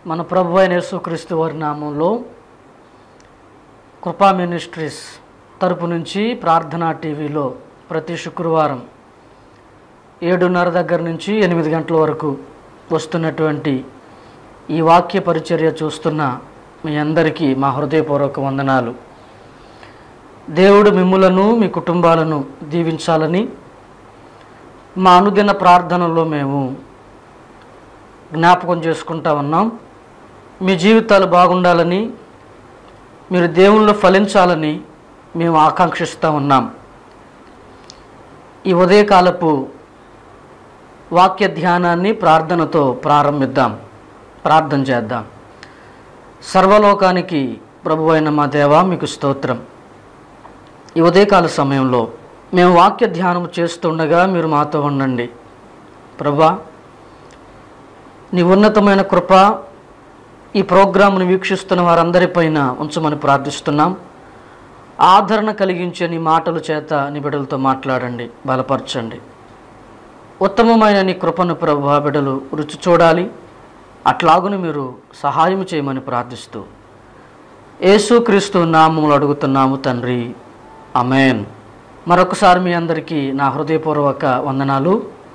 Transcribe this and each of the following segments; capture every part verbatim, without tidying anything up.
మన ప్రభు అయిన యేసుక్రీస్తు వారి నామంలో కృపా మినిస్ట్రీస్ తరపు నుంచి ప్రార్థనా టీవీలో ప్రతి శుక్రవారం ఏడున్నర దగ్గర నుంచి ఎనిమిది గంటల వరకు వస్తున్నటువంటి ఈ వాక్య పరిచర్య చూస్తున్న మీ అందరికీ మా హృదయపూర్వక వందనాలు. దేవుడు మిమ్ములను మీ కుటుంబాలను దీవించాలని మా అనుదిన ప్రార్థనలో మేము జ్ఞాపకం చేసుకుంటా ఉన్నాం. మీ జీవితాలు బాగుండాలని, మీరు దేవుళ్ళు ఫలించాలని మేము ఆకాంక్షిస్తూ ఉన్నాం. ఈ ఉదయకాలపు వాక్య ధ్యానాన్ని ప్రార్థనతో ప్రారంభిద్దాం. ప్రార్థన చేద్దాం. సర్వలోకానికి ప్రభువైన మా దేవా, మీకు స్తోత్రం. ఈ ఉదయకాల సమయంలో మేము వాక్య ధ్యానం చేస్తుండగా మీరు మాతో ఉండండి. ప్రభువా, నీ ఉన్నతమైన కృప ఈ ప్రోగ్రాంను వీక్షిస్తున్న వారందరిపైన ఉంచమని ప్రార్థిస్తున్నాం. ఆదరణ కలిగించే నీ మాటల చేత నీ బిడ్డలతో మాట్లాడండి, బలపరచండి. ఉత్తమమైన నీ కృపను ప్రభువా బిడ్డలు రుచి చూడాలి. అట్లాగుని మీరు సహాయం చేయమని ప్రార్థిస్తూ యేసుక్రీస్తు నామములో అడుగుతున్నాము తండ్రి, ఆమేన్. మరొకసారి మీ అందరికీ నా హృదయపూర్వక వందనాలు.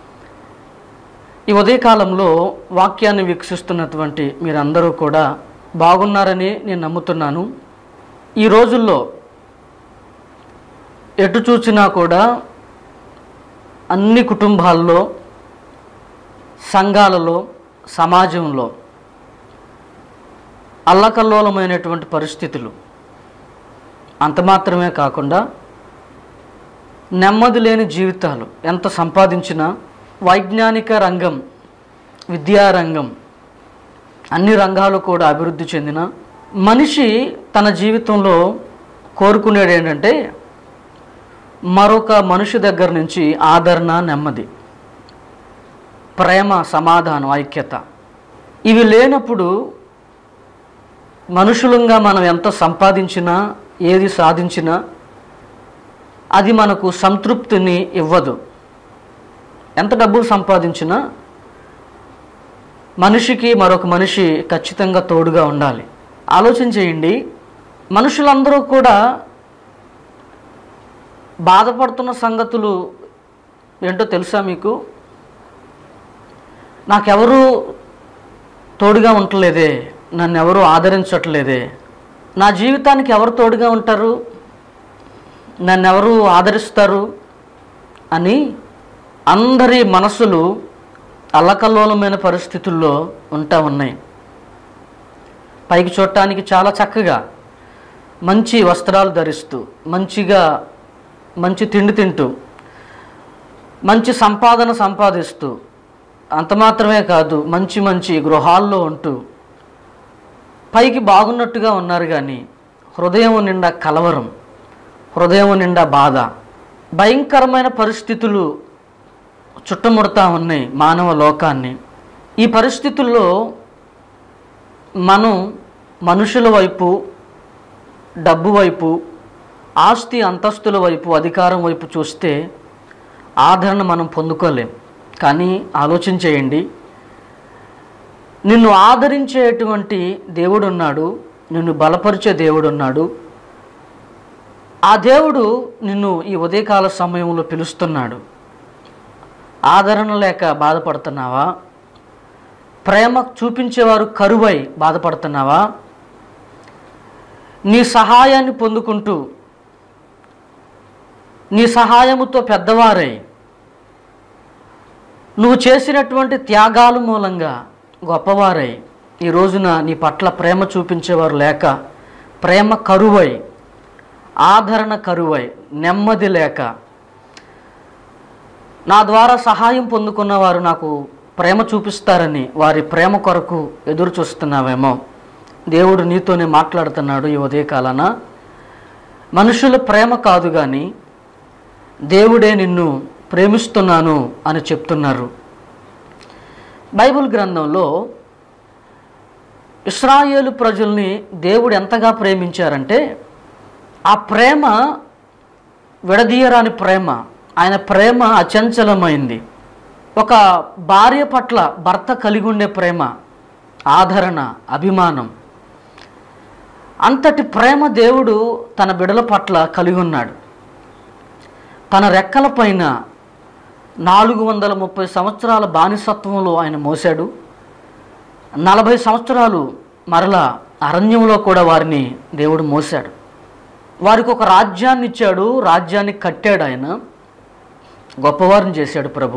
ఈ ఉదయకాలంలో వాక్యాన్ని వీక్షిస్తున్నటువంటి మీరందరూ కూడా బాగున్నారని నేను నమ్ముతున్నాను. ఈ రోజుల్లో ఎటు చూసినా కూడా అన్ని కుటుంబాల్లో, సంఘాలలో, సమాజంలో అల్లకల్లోలమైనటువంటి పరిస్థితులు. అంత మాత్రమే కాకుండా నెమ్మది లేని జీవితాలు. ఎంత సంపాదించినా వైజ్ఞానిక రంగం, విద్యారంగం, అన్ని రంగాలు కూడా అభివృద్ధి చెందిన మనిషి తన జీవితంలో కోరుకునేది ఏంటంటే మరొక మనిషి దగ్గర నుంచి ఆదరణ, నెమ్మది, ప్రేమ, సమాధానం, ఐక్యత. ఇవి లేనప్పుడు మనుషులంగా మనం ఎంత సంపాదించినా, ఏది సాధించినా అది మనకు సంతృప్తిని ఇవ్వదు. ఎంత డబ్బులు సంపాదించినా మనిషికి మరొక మనిషి ఖచ్చితంగా తోడుగా ఉండాలి. ఆలోచన చేయండి, మనుషులందరూ కూడా బాధపడుతున్న సంగతులు ఏంటో తెలుసా మీకు? నాకెవరూ తోడుగా ఉండలేదే, నన్ను ఎవరు ఆదరించట్లేదే, నా జీవితానికి ఎవరు తోడుగా ఉంటారు, నన్ను ఎవరు ఆదరిస్తారు అని అందరి మనసులు అల్లకల్లోలమైన పరిస్థితుల్లో ఉంటా ఉన్నాయి. పైకి చూడటానికి చాలా చక్కగా మంచి వస్త్రాలు ధరిస్తూ, మంచిగా మంచి తిండి తింటూ, మంచి సంపాదన సంపాదిస్తూ, అంత మాత్రమే కాదు మంచి మంచి గృహాల్లో ఉంటూ పైకి బాగున్నట్టుగా ఉన్నారు. కానీ హృదయం నిండా కలవరం, హృదయం నిండా బాధ, భయంకరమైన పరిస్థితులు చుట్టుముడతా ఉన్నాయి మానవ లోకాన్ని. ఈ పరిస్థితుల్లో మనం మనుషుల వైపు, డబ్బు వైపు, ఆస్తి అంతస్తుల వైపు, అధికారం వైపు చూస్తే ఆదరణ మనం పొందుకోలేం. కానీ ఆలోచన చేయండి, నిన్ను ఆదరించేటువంటి దేవుడు ఉన్నాడు, నిన్ను బలపరిచే దేవుడు ఉన్నాడు. ఆ దేవుడు నిన్ను ఈ ఉదయకాల సమయంలో పిలుస్తున్నాడు. ఆదరణ లేక బాధపడుతున్నావా? ప్రేమ చూపించేవారు కరువై బాధపడుతున్నావా? నీ సహాయాన్ని పొందుకుంటూ, నీ సహాయముతో పెద్దవారై, నువ్వు చేసినటువంటి త్యాగాల మూలంగా గొప్పవారై ఈ రోజున నీ పట్ల ప్రేమ చూపించేవారు లేక, ప్రేమ కరువై, ఆదరణ కరువై, నెమ్మది లేక, నా ద్వారా సహాయం పొందుకున్నవారు నాకు ప్రేమ చూపిస్తారని వారి ప్రేమ కొరకు ఎదురు చూస్తున్నావేమో. దేవుడు నీతోనే మాట్లాడుతున్నాడు ఈ ఉదయకాలాన. మనుషుల ప్రేమ కాదు కానీ దేవుడే నిన్ను ప్రేమిస్తున్నాను అని చెప్తున్నారు. బైబిల్ గ్రంథంలో ఇశ్రాయేలు ప్రజల్ని దేవుడు ఎంతగా ప్రేమించారంటే ఆ ప్రేమ విడదీయరాని ప్రేమ. ఆయన ప్రేమ అచంచలమైంది. ఒక భార్య పట్ల భర్త కలిగి ఉండే ప్రేమ ఆదరణ, అభిమానం. అంతటి ప్రేమ దేవుడు తన బిడల పట్ల కలిగి ఉన్నాడు. తన రెక్కల పైన నాలుగు వందల ముప్పై సంవత్సరాల బానిసత్వంలో ఆయన మోసాడు. నలభై సంవత్సరాలు మరలా అరణ్యంలో కూడా వారిని దేవుడు మోసాడు. వారికి ఒక రాజ్యాన్ని ఇచ్చాడు, రాజ్యాన్ని కట్టాడు. ఆయన గొప్పవారిని చేశాడు ప్రభు.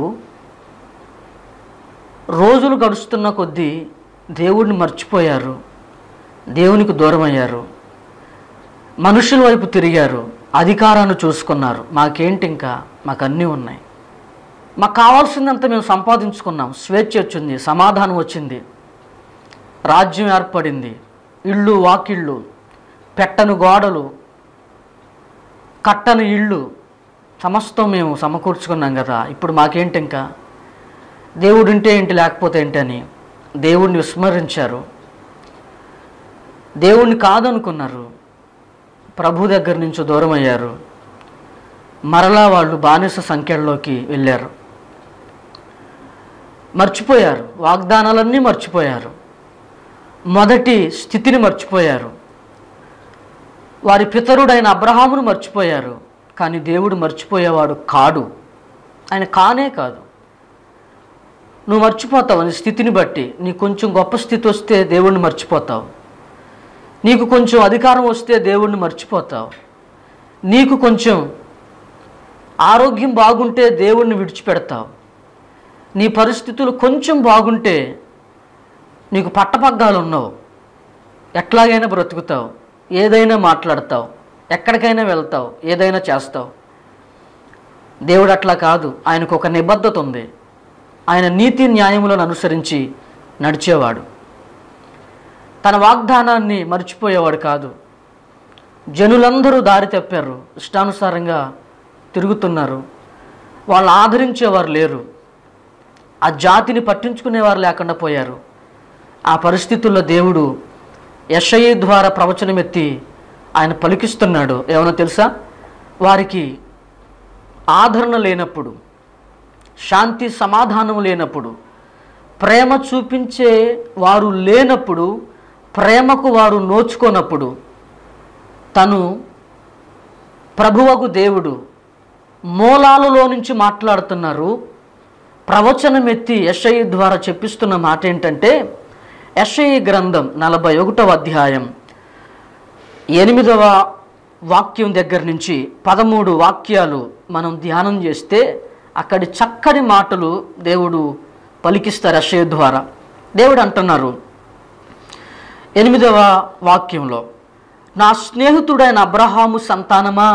రోజులు గడుస్తున్న కొద్దీ దేవుడిని మర్చిపోయారు, దేవునికి దూరం అయ్యారు, మనుషుల వైపు తిరిగారు, అధికారాన్ని చూసుకున్నారు. మాకేంటి, ఇంకా మాకు అన్నీ ఉన్నాయి, మాకు కావాల్సిందంతా మేము సంపాదించుకున్నాం, స్వేచ్ఛ వచ్చింది, సమాధానం వచ్చింది, రాజ్యం ఏర్పడింది, ఇళ్ళు వాకిళ్ళు, పెట్టను గోడలు, కట్టని ఇళ్ళు, సమస్తం మేము సమకూర్చుకున్నాం కదా, ఇప్పుడు మాకేంటి, ఇంకా దేవుడు ఉంటే ఏంటి లేకపోతే ఏంటి అని దేవుడిని విస్మరించారు, దేవుణ్ణి కాదనుకున్నారు, ప్రభు దగ్గర నుంచి దూరం అయ్యారు. మరలా వాళ్ళు బానిస సంఖ్యల్లోకి వెళ్ళారు, మర్చిపోయారు, వాగ్దానాలన్నీ మర్చిపోయారు, మొదటి స్థితిని మర్చిపోయారు, వారి పితరుడైన అబ్రహామును మర్చిపోయారు. కానీ దేవుడు మర్చిపోయేవాడు కాడు, ఆయన కానే కాదు. నువ్వు మర్చిపోతావు నీ స్థితిని బట్టి. నీకు కొంచెం గొప్ప స్థితి వస్తే దేవుణ్ణి మర్చిపోతావు, నీకు కొంచెం అధికారం వస్తే దేవుణ్ణి మర్చిపోతావు, నీకు కొంచెం ఆరోగ్యం బాగుంటే దేవుణ్ణి విడిచిపెడతావు, నీ పరిస్థితులు కొంచెం బాగుంటే నీకు పట్టపగ్గాలు ఉన్నావు, ఎట్లాగైనా బ్రతుకుతావు, ఏదైనా మాట్లాడతావు, ఎక్కడికైనా వెళ్తావు, ఏదైనా చేస్తావు. దేవుడు అట్లా కాదు. ఆయనకు ఒక నిబద్ధత ఉంది. ఆయన నీతి న్యాయములను అనుసరించి నడిచేవాడు. తన వాగ్దానాన్ని మర్చిపోయేవాడు కాదు. జనులందరూ దారి తప్పారు, ఇష్టానుసారంగా తిరుగుతున్నారు, వాళ్ళు ఆదరించేవారు లేరు, ఆ జాతిని పట్టించుకునేవారు లేకుండా పోయారు. ఆ పరిస్థితుల్లో దేవుడు యెషయా ద్వారా ప్రవచనం ఎత్తి ఆయన పలికిస్తున్నాడు. ఏమన్నా తెలుసా? వారికి ఆదరణ లేనప్పుడు, శాంతి సమాధానం లేనప్పుడు, ప్రేమ చూపించే వారు లేనప్పుడు, ప్రేమకు వారు నోచుకోనప్పుడు, తను ప్రభువగు దేవుడు మూలాలలో నుంచి మాట్లాడుతున్నారు. ప్రవచనం ఎత్తి యెషయా ద్వారా చెప్పిస్తున్న మాట ఏంటంటే, యెషయా గ్రంథం నలభై ఒకటవ అధ్యాయం ఎనిమిదవ వాక్యం దగ్గర నుంచి పదమూడు వాక్యాలు మనం ధ్యానం చేస్తే అక్కడి చక్కని మాటలు దేవుడు పలికిస్తారు యెషయా ద్వారా. దేవుడు అంటున్నారు ఎనిమిదవ వాక్యంలో, నా స్నేహితుడైన అబ్రహాము సంతానమా,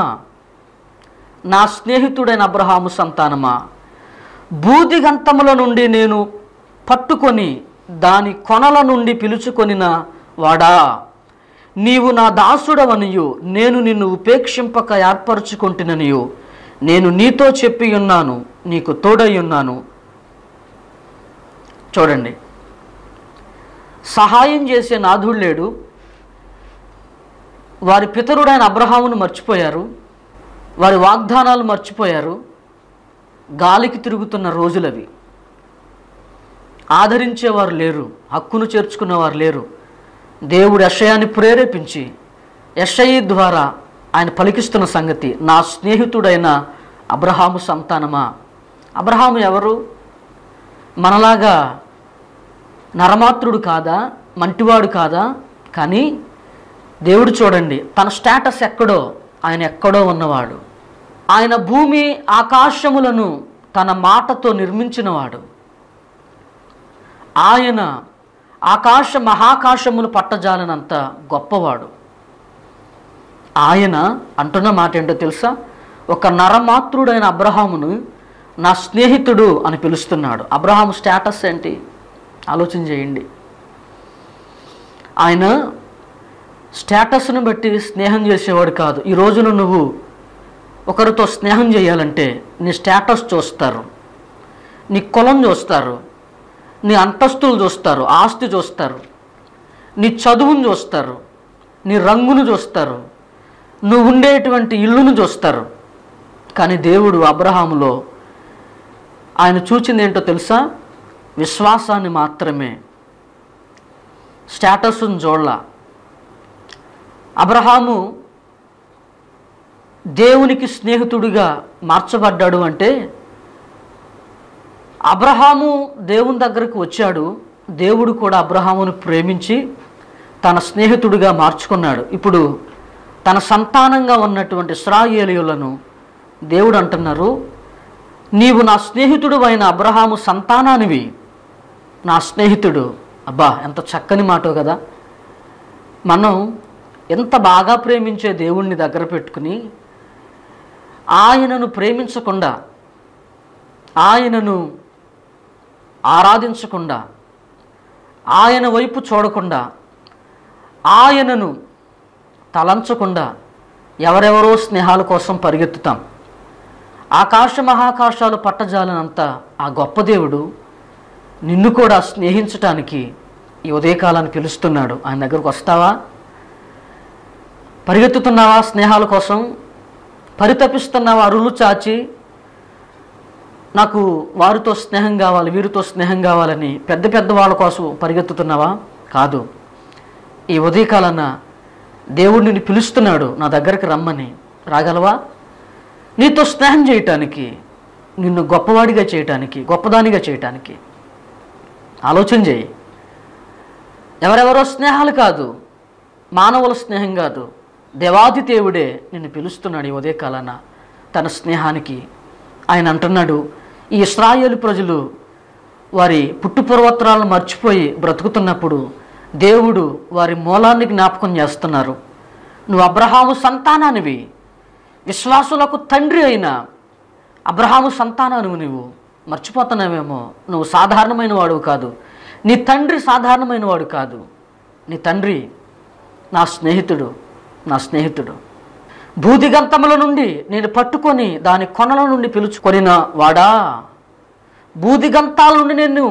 నా స్నేహితుడైన అబ్రహాము సంతానమా, బూదిగంతముల నుండి నేను పట్టుకొని దాని కొనల నుండి పిలుచుకొనిన వాడా, నీవు నా దాసుడవనియు నేను నిన్ను ఉపేక్షింపక ఏర్పరచుకుంటుననియు నేను నీతో చెప్పి ఉన్నాను, నీకు తోడై ఉన్నాను. చూడండి, సహాయం చేసే నాథుడు లేడు. వారి పితరుడైన అబ్రహామును మర్చిపోయారు, వారి వాగ్దానాలు మర్చిపోయారు. గాలికి తిరుగుతున్న రోజులవి. ఆదరించేవారు లేరు, హక్కును చేర్చుకునేవారు లేరు. దేవుడు యెషయాని ప్రేరేపించి యెషయా ద్వారా ఆయన పలికిస్తున్న సంగతి, నా స్నేహితుడైన అబ్రహాము సంతానమా. అబ్రహాము ఎవరు? మనలాగా నరమాత్రుడు కాదా, మంటివాడు కాదా? కానీ దేవుడు చూడండి, తన స్టేటస్ ఎక్కడో, ఆయన ఎక్కడో ఉన్నవాడు. ఆయన భూమి ఆకాశములను తన మాటతో నిర్మించినవాడు. ఆయన ఆకాశ మహాకాశములు పట్టజాలనంత గొప్పవాడు. ఆయన అంటున్న మాట ఏంటో తెలుసా? ఒక నరమాత్రుడైన అబ్రహామును నా స్నేహితుడు అని పిలుస్తున్నాడు. అబ్రహాము స్టేటస్ ఏంటి ఆలోచన చేయండి. ఆయన స్టేటస్ను బట్టి స్నేహం చేసేవాడు కాదు. ఈ రోజున నువ్వు ఒకరితో స్నేహం చేయాలంటే నీ స్టేటస్ చూస్తారు, నీ కులం చూస్తారు, నీ అంతస్తులు చూస్తారు, ఆస్తి చూస్తారు, నీ చదువును చూస్తారు, నీ రంగును చూస్తారు, నువ్వు ఉండేటువంటి ఇల్లును చూస్తారు. కానీ దేవుడు అబ్రహాములో ఆయన చూచింది ఏంటో తెలుసా? విశ్వాసాన్ని మాత్రమే. స్టేటస్ను చూడలా. అబ్రహాము దేవునికి స్నేహితుడిగా మార్చబడ్డాడు అంటే అబ్రహాము దేవుని దగ్గరకు వచ్చాడు, దేవుడు కూడా అబ్రహామును ప్రేమించి తన స్నేహితుడిగా మార్చుకున్నాడు. ఇప్పుడు తన సంతానంగా ఉన్నటువంటి ఇశ్రాయేలీయులను దేవుడు అంటున్నారు, నీవు నా స్నేహితుడు అయిన అబ్రహాము సంతానానివి, నా స్నేహితుడు. అబ్బా, ఎంత చక్కని మాటో కదా. మనం ఎంత బాగా ప్రేమించే దేవుణ్ణి దగ్గర పెట్టుకుని ఆయనను ప్రేమించకుండా, ఆయనను ఆరాధించకుండా, ఆయన వైపు చూడకుండా, ఆయనను తలంచకుండా ఎవరెవరో స్నేహాల కోసం పరిగెత్తుతాం. ఆకాశ మహాకాశాలు పట్టజాలనంత ఆ గొప్ప దేవుడు నిన్ను కూడా స్నేహించటానికి ఈ ఉదయకాలాన్ని పిలుస్తున్నాడు. ఆయన దగ్గరకు వస్తావా? పరిగెత్తుతున్నావా స్నేహాల కోసం? పరితపిస్తున్నావా అరులు చాచి నాకు వారితో స్నేహం కావాలి, వీరితో స్నేహం కావాలని పెద్ద పెద్ద వాళ్ళ కోసం పరిగెత్తుతున్నావా? కాదు. ఈ ఉదయకాలాన దేవుడు నిన్ను పిలుస్తున్నాడు నా దగ్గరికి రమ్మని. రాగలవా? నీతో స్నేహం చేయటానికి, నిన్ను గొప్పవాడిగా చేయటానికి, గొప్పదానిగా చేయటానికి ఆలోచన చేయి. ఎవరెవరో స్నేహాలు కాదు, మానవుల స్నేహం కాదు, దేవాది దేవుడే నిన్ను పిలుస్తున్నాడు ఈ ఉదయకాలాన తన స్నేహానికి. ఆయన అంటున్నాడు, ఈ ఇశ్రాయేలు ప్రజలు వారి పుట్టుపూర్వోత్తరాలను మర్చిపోయి బ్రతుకుతున్నప్పుడు దేవుడు వారి మూలాన్ని జ్ఞాపకం చేస్తున్నారు. నువ్వు అబ్రహాము సంతానానివి, విశ్వాసులకు తండ్రి అయిన అబ్రహాము సంతానానివి. నువ్వు మర్చిపోతున్నావేమో. నువ్వు సాధారణమైన వాడు కాదు, నీ తండ్రి సాధారణమైన వాడు కాదు. నీ తండ్రి నా స్నేహితుడు, నా స్నేహితుడు. భూదిగంతముల నుండి నేను పట్టుకొని దాని కొనల నుండి పిలుచుకొనిన వాడా, భూదిగంతాల నుండి నేను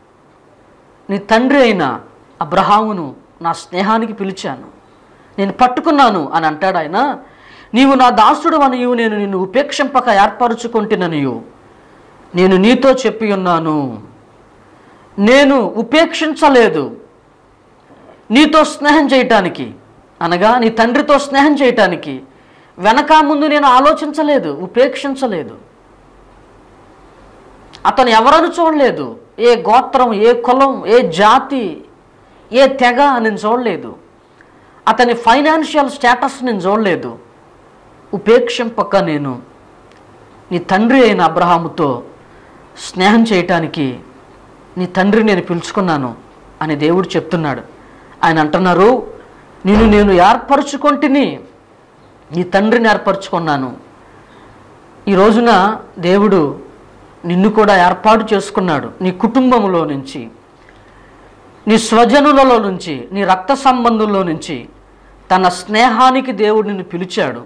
నీ తండ్రి అయిన అబ్రహామును నా స్నేహానికి పిలిచాను, నేను పట్టుకున్నాను అని అంటాడు ఆయన. నీవు నా దాసుడు అనియు, నేను నిన్ను ఉపేక్షింపక ఏర్పరచుకుంటుననియు నేను నీతో చెప్పి ఉన్నాను. నేను ఉపేక్షించలేదు నీతో స్నేహం చేయటానికి, అనగా నీ తండ్రితో స్నేహం చేయటానికి వెనక ముందు నేను ఆలోచించలేదు, ఉపేక్షించలేదు. అతను ఎవరని చూడలేదు, ఏ గోత్రం, ఏ కులం, ఏ జాతి, ఏ తెగ నేను చూడలేదు, అతని ఫైనాన్షియల్ స్టేటస్ నేను చూడలేదు. ఉపేక్షింపక నేను నీ తండ్రి అయిన అబ్రహాముతో స్నేహం చేయటానికి నీ తండ్రి నేను పిలుచుకున్నాను అని దేవుడు చెప్తున్నాడు. ఆయన అంటున్నారు, నిన్ను నేను ఏర్పరచుకొంటిని, నీ తండ్రిని ఏర్పరచుకున్నాను. ఈ రోజున దేవుడు నిన్ను కూడా ఏర్పాటు చేసుకున్నాడు. నీ కుటుంబంలో నుంచి, నీ స్వజనులలో నుంచి, నీ రక్త సంబంధంలో నుంచి తన స్నేహానికి దేవుడు నిన్ను పిలిచాడు.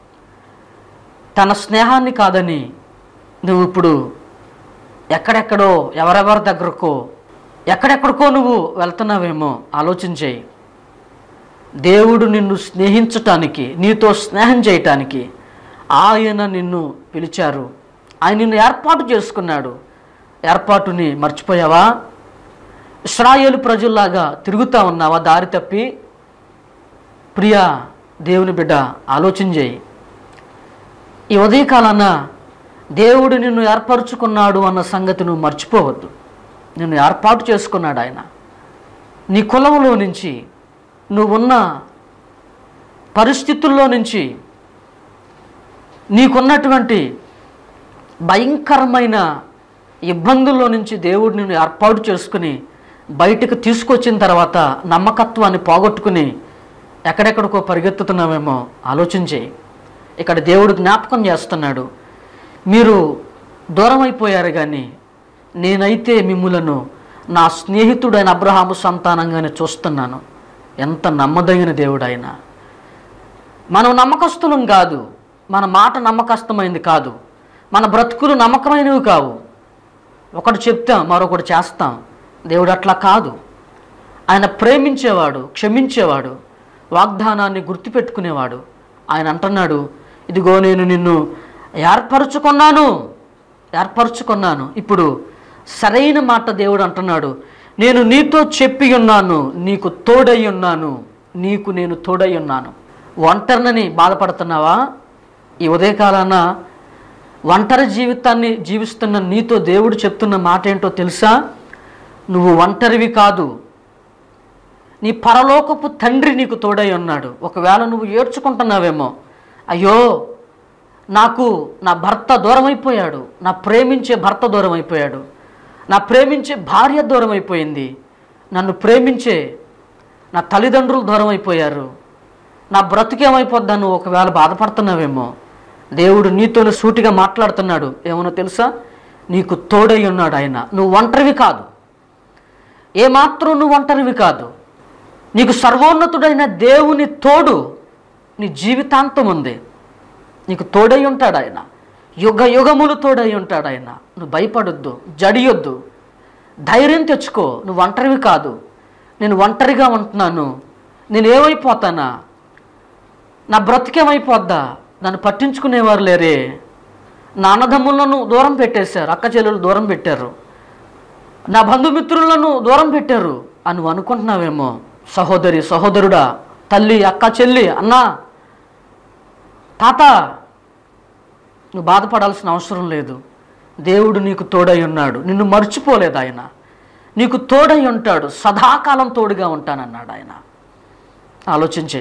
తన స్నేహాన్ని కాదని నువ్వు ఇప్పుడు ఎక్కడెక్కడో ఎవరెవరి దగ్గరకో ఎక్కడెక్కడికో నువ్వు వెళ్తున్నావేమో ఆలోచించేయి. దేవుడు నిన్ను స్నేహించటానికి, నీతో స్నేహం చేయటానికి ఆయన నిన్ను పిలిచారు. ఆయన నిన్ను ఏర్పాటు చేసుకున్నాడు. ఏర్పాటుని మర్చిపోయావా? ఇశ్రాయేలు ప్రజల్లాగా తిరుగుతూ ఉన్నావా దారి తప్పి? ప్రియా దేవుని బిడ్డ, ఆలోచన చేయి. ఈ ఉదయకాలాన దేవుడు నిన్ను ఏర్పరచుకున్నాడు అన్న సంగతి నువ్వు మర్చిపోవద్దు. నిన్ను ఏర్పాటు చేసుకున్నాడు ఆయన. నీ కులంలో నుంచి, నువ్వున్న పరిస్థితుల్లో నుంచి, నీకున్నటువంటి భయంకరమైన ఇబ్బందుల్లో నుంచి దేవుడు నిన్ను ఏర్పాటు చేసుకుని బయటకు తీసుకొచ్చిన తర్వాత నమ్మకత్వాన్ని పోగొట్టుకుని ఎక్కడెక్కడికో పరిగెత్తుతున్నామేమో ఆలోచించి ఇక్కడ దేవుడు జ్ఞాపకం చేస్తున్నాడు. మీరు దూరం అయిపోయారు, కానీ నేనైతే మిమ్ములను నా స్నేహితుడైన అబ్రహాము సంతానంగానే చూస్తున్నాను. ఎంత నమ్మదగిన దేవుడు ఆయన. మనం నమ్మకస్తులం కాదు, మన మాట నమ్మకస్తమైంది కాదు, మన బ్రతుకులు నమ్మకమైనవి కావు. ఒకటి చెప్తాం, మరొకటి చేస్తాం. దేవుడు అట్లా కాదు. ఆయన ప్రేమించేవాడు, క్షమించేవాడు, వాగ్దానాన్ని గుర్తుపెట్టుకునేవాడు. ఆయన అంటున్నాడు, ఇదిగో నేను నిన్ను ఏర్పరచుకున్నాను ఏర్పరచుకున్నాను ఇప్పుడు సరైన మాట దేవుడు అంటున్నాడు, నేను నీతో చెప్పి ఉన్నాను, నీకు తోడై ఉన్నాను, నీకు నేను తోడై ఉన్నాను. ఒంటరినని బాధపడుతున్నావా? ఈ ఉదయకాలాన ఒంటరి జీవితాన్ని జీవిస్తున్న నీతో దేవుడు చెప్తున్న మాట ఏంటో తెలుసా? నువ్వు ఒంటరివి కాదు, నీ పరలోకపు తండ్రి నీకు తోడై ఉన్నాడు. ఒకవేళ నువ్వు ఏడ్చుకుంటున్నావేమో, అయ్యో నాకు నా భర్త దూరం అయిపోయాడు, నా ప్రేమించే భర్త దూరం అయిపోయాడు, నా ప్రేమించే భార్య దూరం అయిపోయింది, నన్ను ప్రేమించే నా తల్లిదండ్రులు దూరం అయిపోయారు, నా బ్రతుకేమైపోద్దా, నువ్వు ఒకవేళ బాధపడుతున్నావేమో, దేవుడు నీతోనే సూటిగా మాట్లాడుతున్నాడు. ఏమన్నా తెలుసా? నీకు తోడై ఉన్నాడు ఆయన. నువ్వు ఒంటరివి కాదు, ఏమాత్రం నువ్వు ఒంటరివి కాదు. నీకు సర్వోన్నతుడైన దేవుని తోడు నీ జీవితాంతం ఉంది. నీకు తోడై ఉంటాడు ఆయన, యుగ యుగములు తోడై ఉంటాడు ఆయన. నువ్వు భయపడొద్దు, జడియొద్దు, ధైర్యం తెచ్చుకో. నువ్వు ఒంటరివి కాదు. నేను ఒంటరిగా ఉంటున్నాను, నేను ఏమైపోతానా, నా బ్రతికేమైపోద్దా, నన్ను పట్టించుకునేవారు లేరే, నా అన్నదమ్ములను దూరం పెట్టేశారు, అక్క చెల్లెలు దూరం పెట్టారు, నా బంధుమిత్రులను దూరం పెట్టారు అని నువ్వు అనుకుంటున్నావేమో. సహోదరి, సహోదరుడా, తల్లి, అక్క, చెల్లి, అన్నా, తాత, నువ్వు బాధపడాల్సిన అవసరం లేదు. దేవుడు నీకు తోడై ఉన్నాడు, నిన్ను మర్చిపోలేదు ఆయన, నీకు తోడై ఉంటాడు, సదాకాలం తోడుగా ఉంటానన్నాడు ఆయన. ఆలోచించే,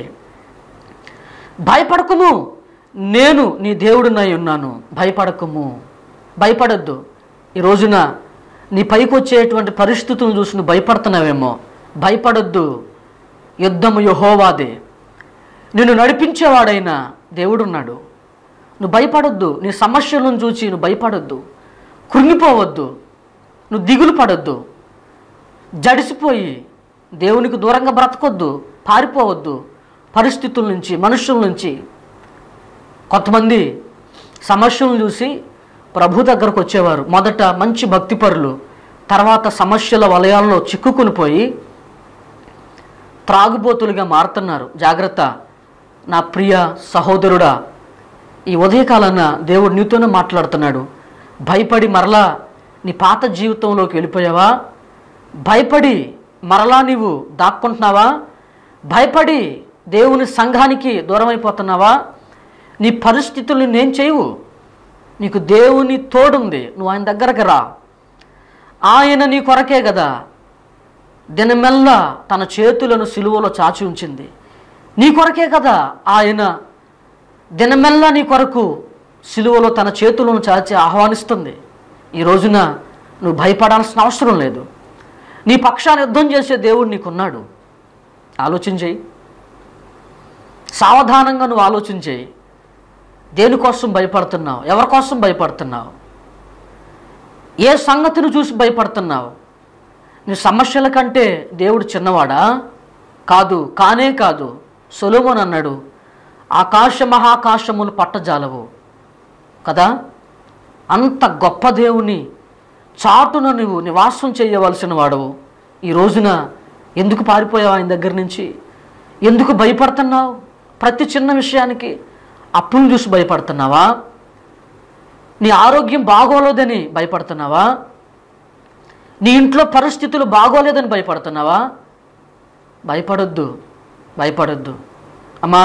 భయపడకుము, నేను నీ దేవుడినై ఉన్నాను, భయపడకుము, భయపడద్దు. ఈ రోజున నీ పైకి వచ్చేటువంటి పరిస్థితులను చూసి నువ్వు భయపడుతున్నావేమో, భయపడొద్దు. యుద్ధము యెహోవాదే, నిన్ను నడిపించేవాడైనా దేవుడున్నాడు. నువ్వు భయపడొద్దు. నీ సమస్యలను చూసి నువ్వు భయపడొద్దు, కృంగిపోవద్దు, నువ్వు దిగులు పడొద్దు, జడిసిపోయి దేవునికి దూరంగా బ్రతకొద్దు, పారిపోవద్దు పరిస్థితుల నుంచి, మనుషుల నుంచి. కొంతమంది సమస్యలను చూసి ప్రభు దగ్గరకు వచ్చేవారు. మొదట మంచి భక్తిపరులు, తర్వాత సమస్యల వలయాల్లో చిక్కుకుని పోయి త్రాగుబోతులుగా మారుతున్నారు. జాగ్రత్త నా ప్రియ సహోదరుడా, ఈ ఉదయకాలాన దేవుడు నీతోనే మాట్లాడుతున్నాడు. భయపడి మరలా నీ పాత జీవితంలోకి వెళ్ళిపోయావా? భయపడి మరలా నీవు దాక్కుంటున్నావా? భయపడి దేవుని సంఘానికి దూరం అయిపోతున్నావా? నీ పరిస్థితుల్ని నేను చేయవు, నీకు దేవుని తోడుంది, నువ్వు ఆయన దగ్గరకు రా. ఆయన నీ కొరకే కదా దినమెల్లా తన చేతులను సిలువలో చాచి ఉంచింది. నీ కొరకే కదా ఆయన దినమెల్లా నీ కొరకు సిలువలో తన చేతులను చాచి ఆహ్వానిస్తుంది. ఈ రోజున నువ్వు భయపడాల్సిన అవసరం లేదు. నీ పక్షాన్ని యుద్ధం చేసే దేవుడు నీకున్నాడు. ఆలోచించేయి, సావధానంగా నువ్వు ఆలోచించేయి. దేనికోసం భయపడుతున్నావు? ఎవరి కోసం భయపడుతున్నావు? ఏ సంగతిని చూసి భయపడుతున్నావు? నీ సమస్యల కంటే దేవుడు చిన్నవాడా? కాదు, కానే కాదు. సొలొమోను అన్నాడు, ఆకాశ మహాకాశములు పట్టజాలవు కదా. అంత గొప్ప దేవుని చాటున నువ్వు నివాసం చేయవలసిన వాడవు. ఈ రోజున ఎందుకు పారిపోయావు ఆయన దగ్గర నుంచి? ఎందుకు భయపడుతున్నావు? ప్రతి చిన్న విషయానికి అప్పులు చూసి భయపడుతున్నావా? నీ ఆరోగ్యం బాగోలేదని భయపడుతున్నావా? నీ ఇంట్లో పరిస్థితులు బాగోలేదని భయపడుతున్నావా? భయపడొద్దు, భయపడొద్దు. అమ్మా,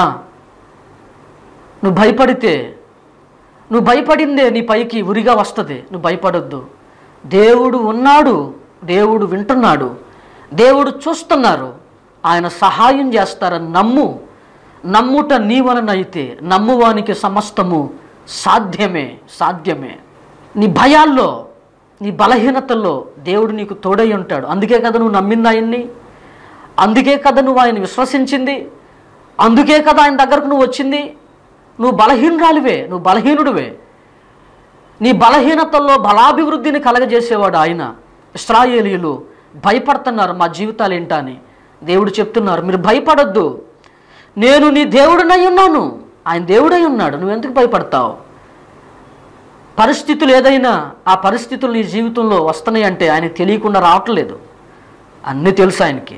నువ్వు భయపడితే, నువ్వు భయపడిందే నీ పైకి ఉరిగా వస్తుంది. నువ్వు భయపడొద్దు. దేవుడు ఉన్నాడు, దేవుడు వింటున్నాడు, దేవుడు చూస్తున్నారు. ఆయన సహాయం చేస్తారని నమ్ము. నమ్ముట నీ వలనైతే నమ్మువానికి సమస్తము సాధ్యమే, సాధ్యమే. నీ భయాల్లో, నీ బలహీనతల్లో దేవుడు నీకు తోడై ఉంటాడు. అందుకే కదా నువ్వు నమ్మింది ఆయన్ని, అందుకే కదా నువ్వు ఆయన విశ్వసించింది, అందుకే కదా ఆయన దగ్గరకు నువ్వు వచ్చింది. నువ్వు బలహీనురాలివే, నువ్వు బలహీనుడివే. నీ బలహీనతల్లో బలాభివృద్ధిని కలగజేసేవాడు ఆయన. ఇశ్రాయేలీయులు భయపడుతున్నారు, మా జీవితాలు ఏంటా అని. దేవుడు చెప్తున్నారు, మీరు భయపడొద్దు, నేను నీ దేవుడినై ఉన్నాను. ఆయన దేవుడై ఉన్నాడు, నువ్వెందుకు భయపడతావు? పరిస్థితులు ఏదైనా ఆ పరిస్థితులు నీ జీవితంలో వస్తున్నాయి అంటే ఆయనకి తెలియకుండా రావట్లేదు. అన్నీ తెలుసు ఆయనకి.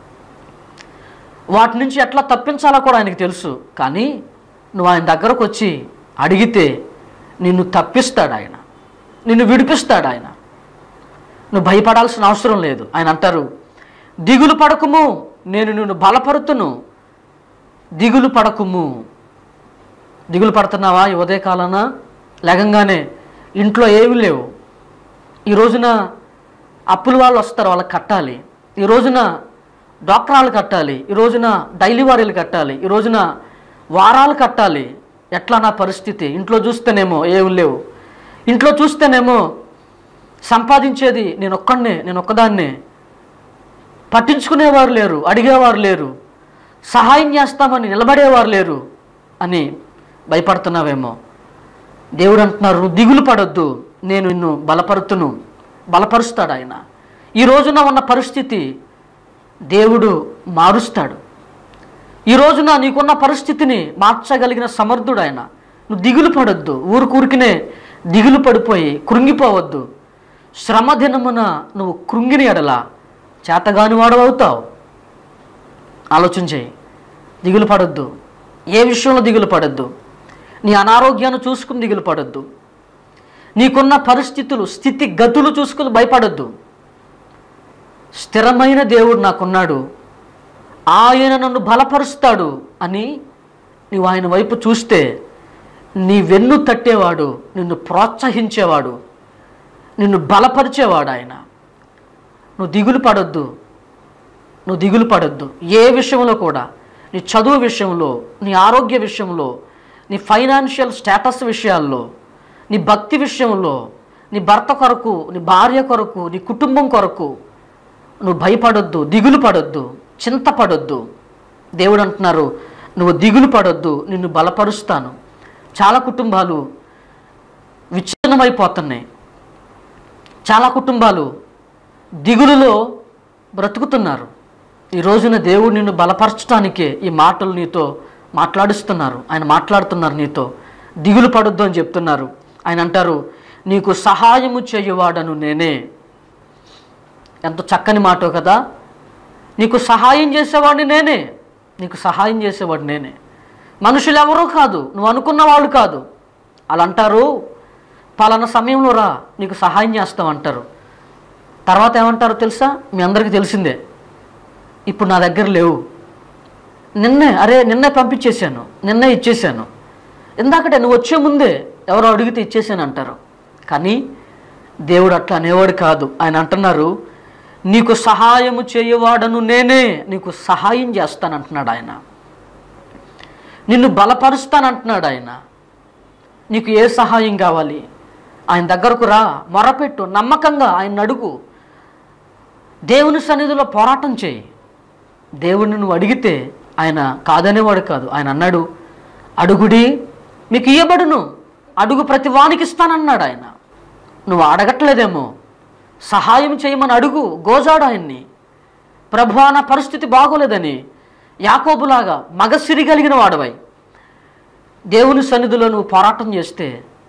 వాటి నుంచి ఎట్లా తప్పించాలో కూడా ఆయనకి తెలుసు. కానీ నువ్వు ఆయన దగ్గరకు వచ్చి అడిగితే నిన్ను తప్పిస్తాడు ఆయన, నిన్ను విడిపిస్తాడు ఆయన. నువ్వు భయపడాల్సిన అవసరం లేదు. ఆయన అంటారు, దిగులు పడకుము, నేను నిన్ను బలపరుతును, దిగులు పడకుము. దిగులు పడుతున్నావా? ఈ ఉదయకాలాన లేగంగానే ఇంట్లో ఏమీ లేవు, ఈ రోజున అప్పుల వాళ్ళు వస్తారు, వాళ్ళకి కట్టాలి, ఈ రోజున డాక్టరాలు కట్టాలి, ఈ రోజున డైలీ వారీలు కట్టాలి, ఈ రోజున వారాలు కట్టాలి, ఎట్లా నా పరిస్థితి? ఇంట్లో చూస్తేనేమో ఏమి లేవు, ఇంట్లో చూస్తేనేమో సంపాదించేది నేను ఒక్కడనే, నేను ఒక్కదాన్నే, పట్టించుకునేవారు లేరు, అడిగేవారు లేరు, సహాయం చేస్తామని నిలబడేవారు లేరు అని భయపడుతున్నావేమో. దేవుడు అంటున్నారు, దిగులు పడొద్దు, నేను నిన్ను బలపరుతును. బలపరుస్తాడు ఆయన. ఈ రోజున ఉన్న పరిస్థితి దేవుడు మారుస్తాడు. ఈ రోజున నీకున్న పరిస్థితిని మార్చగలిగిన సమర్థుడు ఆయన. నువ్వు దిగులు పడొద్దు, ఊరుకూరికినే దిగులు పడిపోయి కృంగిపోవద్దు. శ్రమ దినమున నువ్వు కృంగిని ఎడల చేతగాని వాడవుతావు. ఆలోచన చేయి. దిగులు పడొద్దు, ఏ విషయంలో దిగులు పడొద్దు. నీ అనారోగ్యాన్ని చూసుకుని దిగులు పడొద్దు, నీకున్న పరిస్థితులు స్థితి గతులు చూసుకుని భయపడొద్దు. స్థిరమైన దేవుడు నాకున్నాడు, ఆయన నన్ను బలపరుస్తాడు అని నీవు ఆయన వైపు చూస్తే నీ వెన్ను తట్టేవాడు, నిన్ను ప్రోత్సహించేవాడు, నిన్ను బలపరిచేవాడు ఆయన. నువ్వు దిగులు పడొద్దు, నువ్వు దిగులు పడొద్దు. ఏ విషయంలో కూడా, నీ చదువు విషయంలో, నీ ఆరోగ్య విషయంలో, నీ ఫైనాన్షియల్ స్టేటస్ విషయాల్లో, నీ భక్తి విషయంలో, నీ భర్త కొరకు, నీ భార్య కొరకు, నీ కుటుంబం కొరకు నువ్వు భయపడొద్దు, దిగులు పడొద్దు, చింతపడొద్దు. దేవుడు అంటున్నారు, నువ్వు దిగులు పడొద్దు, నిన్ను బలపరుస్తాను. చాలా కుటుంబాలు విచ్ఛిన్నమైపోతున్నాయి, చాలా కుటుంబాలు దిగులులో బ్రతుకుతున్నారు. ఈ రోజున దేవుడు నిన్ను బలపరచడానికే ఈ మాటలు నీతో మాట్లాడిస్తున్నారు. ఆయన మాట్లాడుతున్నారు నీతో. దిగులు పడొద్దు అని చెప్తున్నారు. ఆయన అంటారు, నీకు సహాయము చేయవాడను నేనే. ఎంత చక్కని మాటో కదా. నీకు సహాయం చేసేవాడిని నేనే, నీకు సహాయం చేసేవాడు నేనే. మనుషులు ఎవరూ కాదు, నువ్వు అనుకున్న వాళ్ళు కాదు. అలా అంటారు, పలానా సమయంలో రా, నీకు సహాయం చేస్తామంటారు. తర్వాత ఏమంటారో తెలుసా? మీ అందరికీ తెలిసిందే, ఇప్పుడు నా దగ్గర లేవు, నిన్నే అరే నిన్నే పంపించేశాను, నిన్నే ఇచ్చేసాను, ఎందుకంటే నువ్వు వచ్చే ముందే ఎవరో అడిగితే ఇచ్చేసాను అంటారు. కానీ దేవుడు అట్లా అనేవాడు కాదు. ఆయన అంటున్నారు, నీకు సహాయము చేయవాడను నేనే, నీకు సహాయం చేస్తానంటున్నాడు ఆయన. నిన్ను బలపరుస్తానంటున్నాడు ఆయన. నీకు ఏ సహాయం కావాలి? ఆయన దగ్గరకు రా, మొరపెట్టు, నమ్మకంగా ఆయన అడుగు, దేవుని సన్నిధిలో పోరాటం చేయి. దేవుడిని నువ్వు అడిగితే ఆయన కాదనేవాడు కాదు. ఆయన అన్నాడు, అడుగుడి మీకు ఇయ్యబడును, అడుగు ప్రతి వానికి ఇస్తానన్నాడు ఆయన. నువ్వు అడగట్లేదేమో, సహాయం చేయమని అడుగు, గోజాడు ఆయన్ని. ప్రభువా నా పరిస్థితి బాగోలేదని యాకోబులాగా మగసిరి కలిగిన వాడవై దేవుని సన్నిధిలో నువ్వు పోరాటం చేస్తే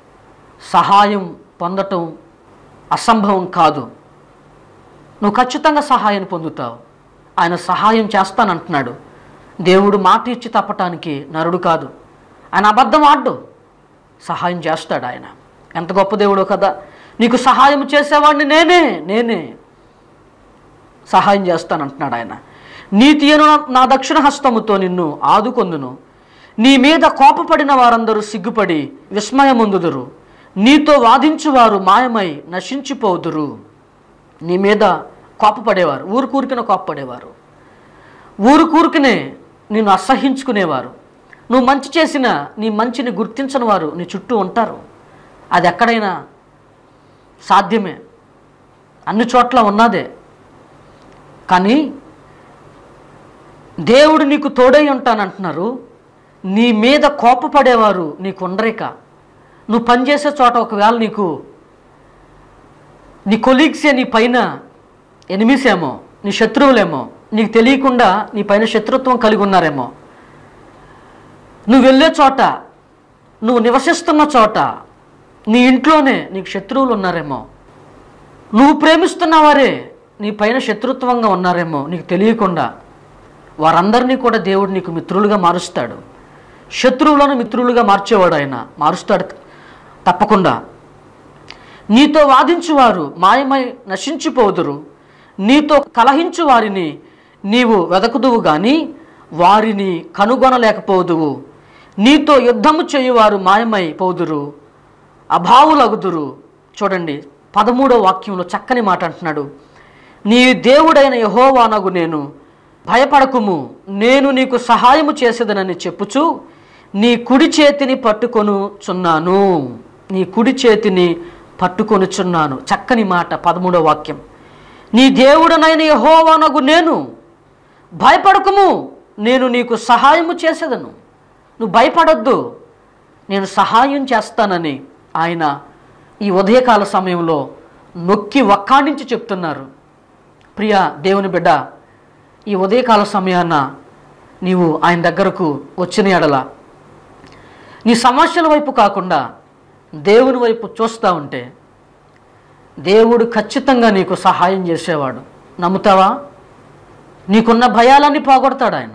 సహాయం పొందటం అసంభవం కాదు. నువ్వు ఖచ్చితంగా సహాయం పొందుతావు. ఆయన సహాయం చేస్తానంటున్నాడు. దేవుడు మాట ఇచ్చి తప్పటానికి నరుడు కాదు. ఆయన అబద్ధం ఆడ్డు, సహాయం చేస్తాడు ఆయన. ఎంత గొప్ప దేవుడో కదా. నీకు సహాయం చేసేవాడిని నేనే, నేనే సహాయం చేస్తానంటున్నాడు ఆయన. నీతి అను నా దక్షిణ హస్తముతో నిన్ను ఆదుకొందును. నీ మీద కోపపడిన వారందరూ సిగ్గుపడి విస్మయముందుదురు. నీతో వాదించువారు మాయమై నశించిపోదురు. నీ మీద కోపపడేవారు, ఊరు కూరికిన కోపపడేవారు, ఊరు కూరికినే నిన్ను అసహించుకునేవారు, నువ్వు మంచి చేసినా నీ మంచిని గుర్తించని వారు నీ చుట్టూ ఉంటారు. అది ఎక్కడైనా సాధ్యమే, అన్ని చోట్ల ఉన్నదే. కానీ దేవుడు నీకు తోడై ఉంటానంటున్నారు. నీ మీద కోపపడేవారు నీకు ఉండరేక. నువ్వు పనిచేసే చోట ఒకవేళ నీకు నీ కొలీగ్సే నీ పైన ఎనిమిస్ ఏమో, నీ శత్రువులేమో, నీకు తెలియకుండా నీ పైన శత్రుత్వం కలిగి ఉన్నారేమో. నువ్వు వెళ్ళే చోట, నువ్వు నివసిస్తున్న చోట, నీ ఇంట్లోనే నీకు శత్రువులు ఉన్నారేమో. నువ్వు ప్రేమిస్తున్న వారే నీ పైన శత్రుత్వంగా ఉన్నారేమో నీకు తెలియకుండా. వారందరినీ కూడా దేవుడు నీకు మిత్రులుగా మారుస్తాడు. శత్రువులను మిత్రులుగా మార్చేవాడు ఆయన, మారుస్తాడు తప్పకుండా. నీతో వాదించువారు మాయమై నశించిపోదురు. నీతో కలహించు వారిని నీవు వెదకుదువు గాని వారిని కనుగొనలేకపోదువు. నీతో యుద్ధము చేయువారు మాయమై పోదురు, అభావులగుదురు. చూడండి, పదమూడో వాక్యంలో చక్కని మాట అంటున్నాడు. నీ దేవుడైన యెహోవానగు నేను, భయపడకుము, నేను నీకు సహాయము చేసేదనని చెప్పుచు నీ కుడి చేతిని పట్టుకొనుచున్నాను. నీ కుడి చేతిని పట్టుకొనుచున్నాను. చక్కని మాట, పదమూడో వాక్యం. నీ దేవుడనైన యెహోవానగు నేను, భయపడకుము, నేను నీకు సహాయము చేసేదను. నువ్వు భయపడొద్దు, నేను సహాయం చేస్తానని ఆయన ఈ ఉదయకాల సమయంలో నొక్కి వక్కాణించి చెప్తున్నారు. ప్రియ దేవుని బిడ్డ, ఈ ఉదయకాల సమయాన నీవు ఆయన దగ్గరకు వచ్చిన ఎడల నీ సమస్యల వైపు కాకుండా దేవుని వైపు చూస్తూ ఉంటే దేవుడు ఖచ్చితంగా నీకు సహాయం చేసేవాడు. నమ్ముతావా? నీకున్న భయాలన్నీ పోగొడతాడు ఆయన.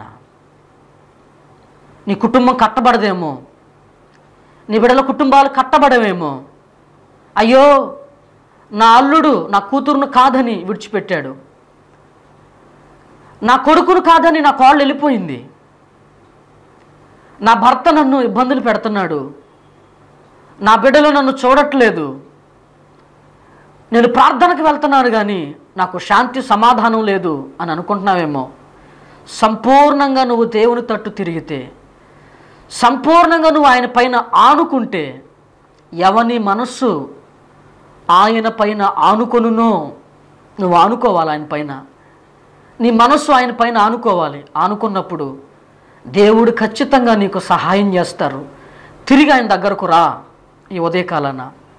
నీ కుటుంబం కట్టబడదేమో, నీ బిడ్డల కుటుంబాలు కట్టబడవేమో. అయ్యో, నా అల్లుడు నా కూతురును కాదని విడిచిపెట్టాడు, నా కొడుకును కాదని నా కోళ్ళు వెళ్ళిపోయింది, నా భర్త నన్ను ఇబ్బందులు పెడుతున్నాడు, నా బిడ్డలు నన్ను చూడట్లేదు, నేను ప్రార్థనకు వెళ్తున్నాను కానీ నాకు శాంతి సమాధానం లేదు అని అనుకుంటున్నావేమో. సంపూర్ణంగా నువ్వు దేవుని తట్టు తిరిగితే, సంపూర్ణంగా నువ్వు ఆయన పైన ఆనుకుంటే, ఎవని మనస్సు ఆయన పైన ఆనుకొనునో నువ్వు ఆనుకోవాలి. ఆయన పైన నీ మనస్సు ఆయన పైన ఆనుకోవాలి. ఆనుకున్నప్పుడు దేవుడు ఖచ్చితంగా నీకు సహాయం చేస్తారు. తిరిగి ఆయన దగ్గరకు రా. ఈ ఉదయకాలాన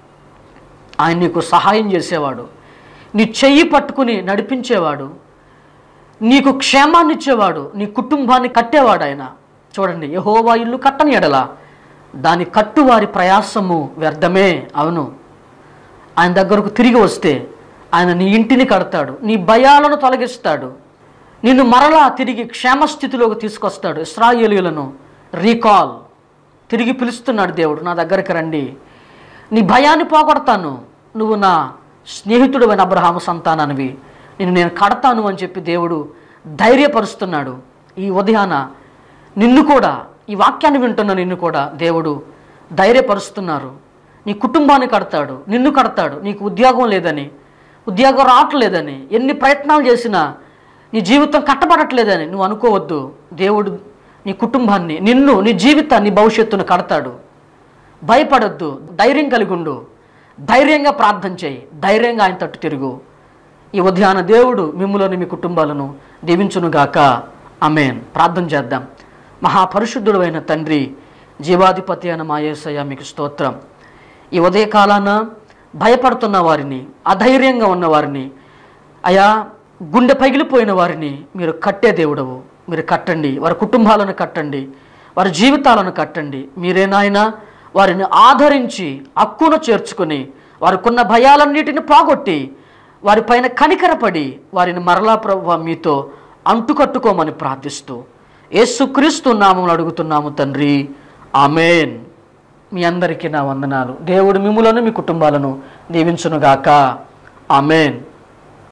ఆయన నీకు సహాయం చేసేవాడు, నీ చెయ్యి పట్టుకుని నడిపించేవాడు, నీకు క్షేమాన్ని ఇచ్చేవాడు, నీ కుటుంబాన్ని కట్టేవాడు ఆయన. చూడండి, యెహోవా ఇల్లు కట్టని ఎడల దాని కట్టువారి ప్రయాసము వ్యర్థమే. అవును, ఆయన దగ్గరకు తిరిగి వస్తే ఆయన నీ ఇంటిని కడతాడు, నీ భయాలను తొలగిస్తాడు, నిన్ను మరలా తిరిగి క్షేమస్థితిలోకి తీసుకొస్తాడు. ఇశ్రాయేలీయులను రీకాల్ తిరిగి పిలుస్తున్నాడు దేవుడు, నా దగ్గరికి రండి, నీ భయాన్ని పోగొడతాను, నువ్వు నా స్నేహితుడు అయిన అబ్రహాము సంతానానివి, నిన్ను నేను కడతాను అని చెప్పి దేవుడు ధైర్యపరుస్తున్నాడు. ఈ ఉదయాన నిన్ను కూడా, ఈ వాక్యాన్ని వింటున్న నిన్ను కూడా దేవుడు ధైర్యపరుస్తున్నారు. నీ కుటుంబాన్ని కడతాడు, నిన్ను కడతాడు. నీకు ఉద్యోగం లేదని, ఉద్యోగం రావట్లేదని, ఎన్ని ప్రయత్నాలు చేసినా నీ జీవితం కట్టబడట్లేదని నువ్వు అనుకోవద్దు. దేవుడు నీ కుటుంబాన్ని, నిన్ను, నీ జీవితాన్ని, భవిష్యత్తును కడతాడు. భయపడొద్దు, ధైర్యం కలిగి ఉండు, ధైర్యంగా ప్రార్థన చేయి, ధైర్యంగా ఆయన తట్టు తిరుగు. ఈ ఉదయాన దేవుడు మిమ్ములను మీ కుటుంబాలను దీవించునుగాక. ఆమేన్. ప్రార్థన చేద్దాం. మహాపరిశుద్ధుడు అయిన తండ్రి, జీవాధిపతి అయిన మా యేసయ్య, మీకు స్తోత్రం. ఈ ఉదయకాలాన భయపడుతున్న వారిని, అధైర్యంగా ఉన్న వారిని, అయా గుండె పగిలిపోయిన వారిని మీరు కట్టే దేవుడవు. మీరు కట్టండి, వారి కుటుంబాలను కట్టండి, వారి జీవితాలను కట్టండి. మీరే నాయనా వారిని ఆదరించి హక్కున చేర్చుకొని వారికున్న భయాలన్నిటిని పోగొట్టి వారిపైన కనికరపడి వారిని మరలా ప్రభువా మీతో అంటుకట్టుకోమని ప్రార్థిస్తూ యేసుక్రీస్తు నామములో అడుగుతున్నాము తండ్రి. ఆమేన్. మీ అందరికీ నా వందనాలు. దేవుడు మిమ్ములను మీ కుటుంబాలను దీవించునుగాక. ఆమేన్.